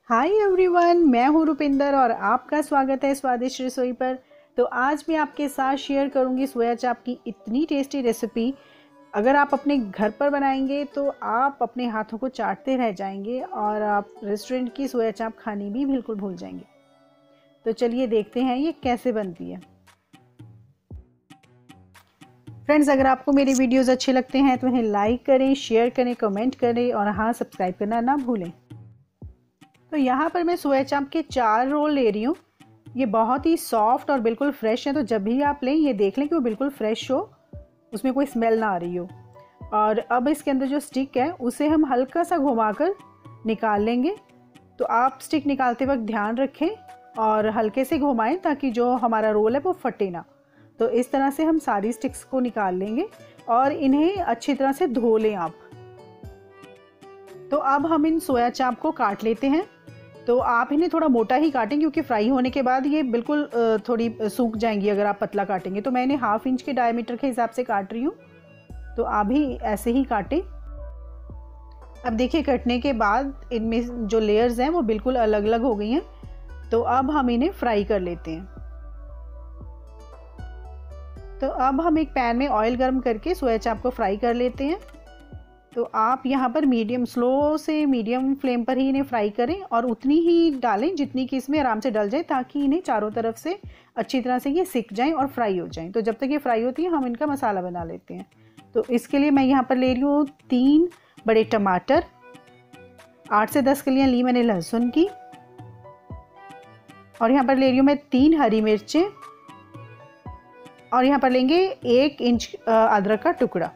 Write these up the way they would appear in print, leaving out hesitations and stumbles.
Hi everyone, मैं हूँ रुपिंदर और आपका स्वागत है स्वादिष्ट रसोई पर। तो आज मैं आपके साथ शेयर करूँगी सोया चाप की इतनी टेस्टी रेसिपी। अगर आप अपने घर पर बनाएंगे तो आप अपने हाथों को चाटते रह जाएंगे और आप रेस्टोरेंट की सोया चाप खानी भी बिल्कुल भूल जाएंगे। तो चलिए देखते हैं ये कैसे बनती है। फ्रेंड्स, अगर आपको मेरे वीडियोज़ अच्छे लगते हैं तो इन्हें लाइक करें, शेयर करें, कमेंट करें और हाँ, सब्सक्राइब करना ना भूलें। तो यहाँ पर मैं सोया चाप के 4 रोल ले रही हूँ। ये बहुत ही सॉफ्ट और बिल्कुल फ्रेश है, तो जब भी आप लें ये देख लें कि वो बिल्कुल फ्रेश हो, उसमें कोई स्मेल ना आ रही हो। और अब इसके अंदर जो स्टिक है उसे हम हल्का सा घुमाकर निकाल लेंगे। तो आप स्टिक निकालते वक्त ध्यान रखें और हल्के से घुमाएं ताकि जो हमारा रोल है वो फटे ना। तो इस तरह से हम सारी स्टिक्स को निकाल लेंगे और इन्हें अच्छी तरह से धो लें आप। तो अब हम इन सोया चाप को काट लेते हैं। तो आप इन्हें थोड़ा मोटा ही काटें क्योंकि फ्राई होने के बाद ये बिल्कुल थोड़ी सूख जाएंगी अगर आप पतला काटेंगे। तो मैं इन्हें 1/2 इंच के डायमीटर के हिसाब से काट रही हूँ, तो आप भी ऐसे ही काटें। अब देखिए, कटने के बाद इनमें जो लेयर्स हैं वो बिल्कुल अलग अलग हो गई हैं। तो अब हम इन्हें फ्राई कर लेते हैं। तो अब हम एक पैन में ऑयल गर्म करके सोया चाप को फ्राई कर लेते हैं। तो आप यहाँ पर स्लो से मीडियम फ्लेम पर ही इन्हें फ्राई करें और उतनी ही डालें जितनी कि इसमें आराम से डल जाए, ताकि इन्हें चारों तरफ से अच्छी तरह से ये सिक जाएं और फ्राई हो जाएं। तो जब तक ये फ्राई होती है हम इनका मसाला बना लेते हैं। तो इसके लिए मैं यहाँ पर ले रही हूँ 3 बड़े टमाटर, 8 से 10 कलियाँ ली मैंने लहसुन की, और यहाँ पर ले रही हूँ मैं 3 हरी मिर्चें, और यहाँ पर लेंगे 1 इंच अदरक का टुकड़ा।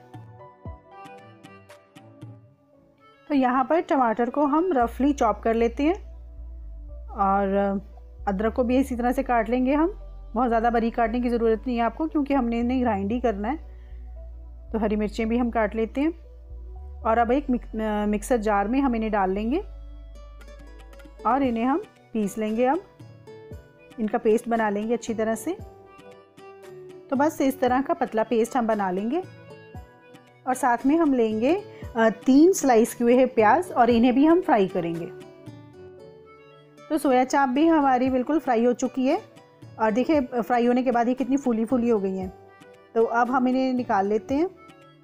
तो यहाँ पर टमाटर को हम रफली चॉप कर लेते हैं और अदरक को भी इसी तरह से काट लेंगे हम। बहुत ज़्यादा बारीक काटने की ज़रूरत नहीं है आपको, क्योंकि हमने इन्हें ग्राइंड ही करना है। तो हरी मिर्चें भी हम काट लेते हैं और अब एक मिक्सर जार में हम इन्हें डाल लेंगे और इन्हें हम पीस लेंगे। अब इनका पेस्ट बना लेंगे अच्छी तरह से। तो बस इस तरह का पतला पेस्ट हम बना लेंगे और साथ में हम लेंगे 3 स्लाइस किए हुए प्याज और इन्हें भी हम फ्राई करेंगे। तो सोया चाप भी हमारी बिल्कुल फ्राई हो चुकी है और देखिए फ्राई होने के बाद ये कितनी फूली फूली हो गई हैं। तो अब हम इन्हें निकाल लेते हैं।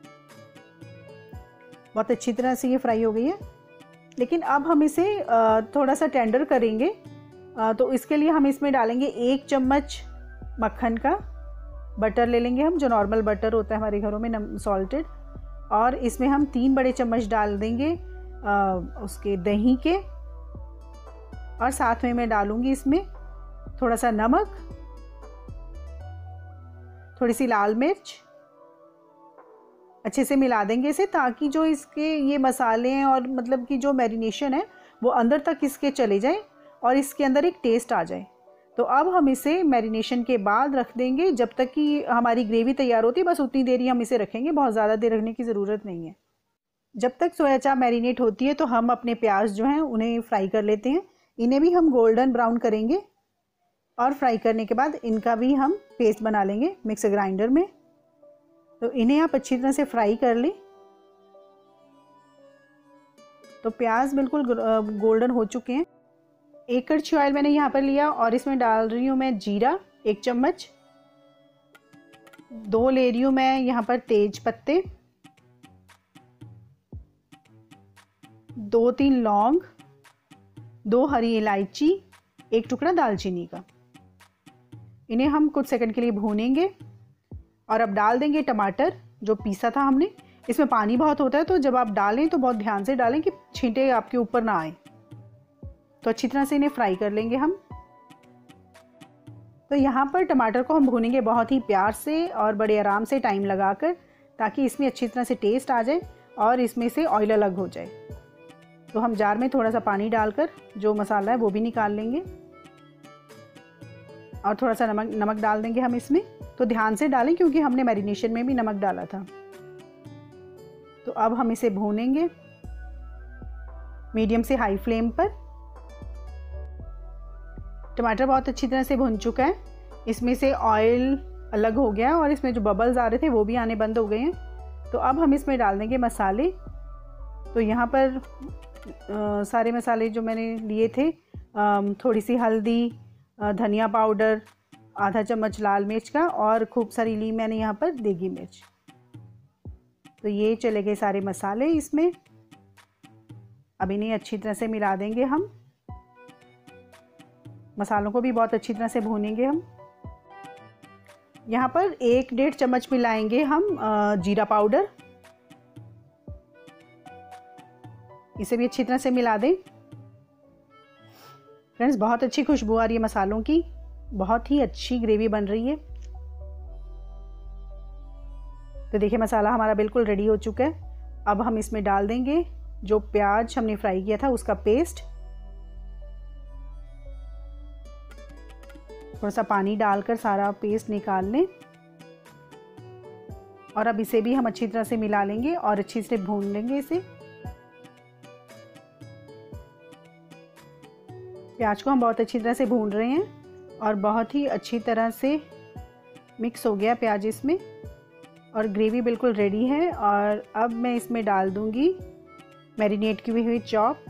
बहुत अच्छी तरह से ये फ्राई हो गई है, लेकिन अब हम इसे थोड़ा सा टेंडर करेंगे। तो इसके लिए हम इसमें डालेंगे 1 चम्मच मक्खन का बटर ले लेंगे हम, जो नॉर्मल बटर होता है हमारे घरों में सॉल्टेड। और इसमें हम 3 बड़े चम्मच डाल देंगे उसके दही के, और साथ में मैं डालूंगी इसमें थोड़ा सा नमक, थोड़ी सी लाल मिर्च। अच्छे से मिला देंगे इसे, ताकि जो इसके ये मसाले हैं और मतलब कि जो मैरिनेशन है वो अंदर तक इसके चले जाए और इसके अंदर एक टेस्ट आ जाए। तो अब हम इसे मैरिनेशन के बाद रख देंगे जब तक कि हमारी ग्रेवी तैयार होती है। बस उतनी देर ही हम इसे रखेंगे, बहुत ज़्यादा देर रखने की ज़रूरत नहीं है। जब तक सोया चाप मैरिनेट होती है तो हम अपने प्याज जो हैं उन्हें फ्राई कर लेते हैं। इन्हें भी हम गोल्डन ब्राउन करेंगे और फ्राई करने के बाद इनका भी हम पेस्ट बना लेंगे मिक्सर ग्राइंडर में। तो इन्हें आप अच्छी तरह से फ्राई कर लें। तो प्याज बिल्कुल गोल्डन हो चुके हैं। 1 कड़छी ऑयल मैंने यहाँ पर लिया और इसमें डाल रही हूँ मैं जीरा 1 चम्मच, 2 ले रही हूँ मैं यहाँ पर तेज पत्ते, 2-3 लौंग, 2 हरी इलायची, 1 टुकड़ा दालचीनी का। इन्हें हम कुछ सेकंड के लिए भूनेंगे और अब डाल देंगे टमाटर जो पीसा था हमने। इसमें पानी बहुत होता है, तो जब आप डालें तो बहुत ध्यान से डालें कि छींटे आपके ऊपर ना आए। तो अच्छी तरह से इन्हें फ्राई कर लेंगे हम। तो यहाँ पर टमाटर को हम भूनेंगे बहुत ही प्यार से और बड़े आराम से टाइम लगाकर, ताकि इसमें अच्छी तरह से टेस्ट आ जाए और इसमें से ऑयल अलग हो जाए। तो हम जार में थोड़ा सा पानी डालकर जो मसाला है वो भी निकाल लेंगे और थोड़ा सा नमक डाल देंगे हम इसमें। तो ध्यान से डालें क्योंकि हमने मैरिनेशन में भी नमक डाला था। तो अब हम इसे भूनेंगे मीडियम से हाई फ्लेम पर। टमाटर बहुत अच्छी तरह से भुन चुका है, इसमें से ऑयल अलग हो गया और इसमें जो बबल्स आ रहे थे वो भी आने बंद हो गए हैं। तो अब हम इसमें डाल देंगे मसाले। तो यहाँ पर सारे मसाले जो मैंने लिए थे, थोड़ी सी हल्दी, धनिया पाउडर, आधा चम्मच लाल मिर्च का, और खूब सारी ली मैंने यहाँ पर देगी मिर्च। तो ये चले गए सारे मसाले इसमें। अब इन्हें अच्छी तरह से मिला देंगे हम। मसालों को भी बहुत अच्छी तरह से भूनेंगे हम। यहाँ पर 1-1.5 चम्मच मिलाएंगे हम जीरा पाउडर। इसे भी अच्छी तरह से मिला दें। फ्रेंड्स, बहुत अच्छी खुशबू आ रही है मसालों की, बहुत ही अच्छी ग्रेवी बन रही है। तो देखिए मसाला हमारा बिल्कुल रेडी हो चुका है। अब हम इसमें डाल देंगे जो प्याज हमने फ्राई किया था उसका पेस्ट। थोड़ा सा पानी डालकर सारा पेस्ट निकाल लें, और अब इसे भी हम अच्छी तरह से मिला लेंगे और अच्छी से भून लेंगे इसे। प्याज को हम बहुत अच्छी तरह से भून रहे हैं और बहुत ही अच्छी तरह से मिक्स हो गया प्याज इसमें, और ग्रेवी बिल्कुल रेडी है। और अब मैं इसमें डाल दूंगी मैरिनेट की हुई चॉप।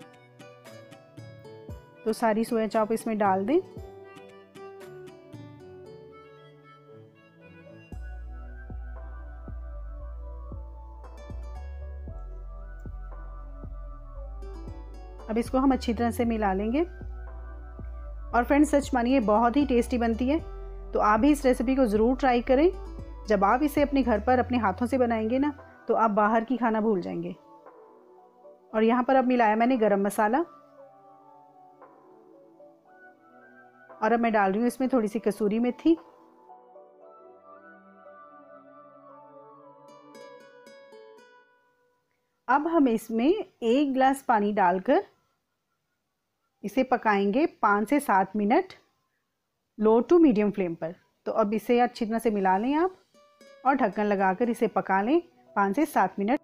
तो सारी सोया चॉप इसमें डाल दें। अब इसको हम अच्छी तरह से मिला लेंगे। और फ्रेंड्स, सच मानिए बहुत ही टेस्टी बनती है। तो आप भी इस रेसिपी को ज़रूर ट्राई करें। जब आप इसे अपने घर पर अपने हाथों से बनाएंगे ना, तो आप बाहर की खाना भूल जाएंगे। और यहाँ पर अब मिलाया मैंने गरम मसाला, और अब मैं डाल रही हूँ इसमें थोड़ी सी कसूरी मेथी। अब हम इसमें 1 गिलास पानी डालकर इसे पकाएंगे 5 से 7 minute low to medium flame पर। तो अब इसे अच्छी तरह से मिला लें आप, और ढक्कन लगाकर इसे पका लें 5 से 7 मिनट।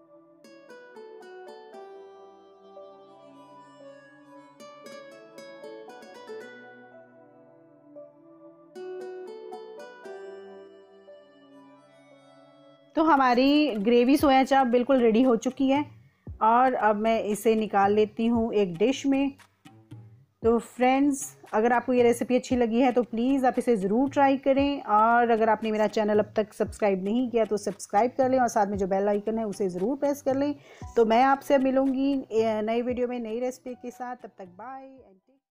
तो हमारी ग्रेवी सोया चाप बिल्कुल रेडी हो चुकी है, और अब मैं इसे निकाल लेती हूँ एक डिश में। तो फ्रेंड्स, अगर आपको ये रेसिपी अच्छी लगी है तो प्लीज़ आप इसे ज़रूर ट्राई करें। और अगर आपने मेरा चैनल अब तक सब्सक्राइब नहीं किया तो सब्सक्राइब कर लें, और साथ में जो बेल आइकन है उसे ज़रूर प्रेस कर लें। तो मैं आपसे मिलूँगी नई वीडियो में नई रेसिपी के साथ। तब तक बाय।